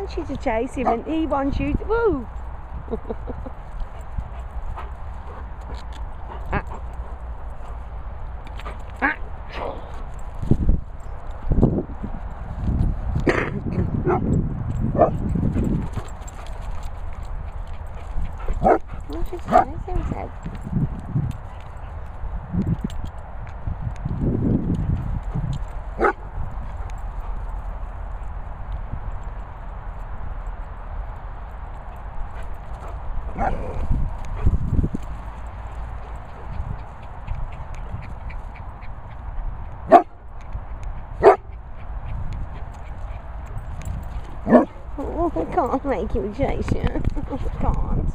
wants you to chase him and he wants you to... Woo! Ah. Ah. What's his head? Oh, I can't make him chase you. I can't.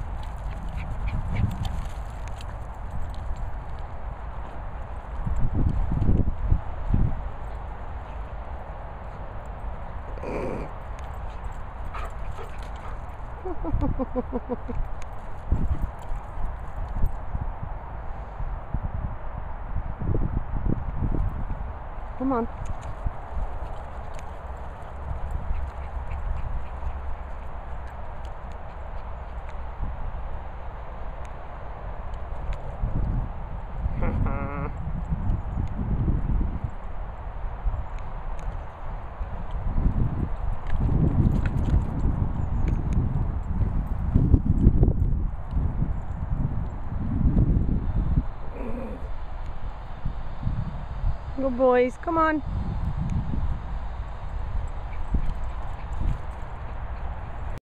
Come on. Good boys, come on.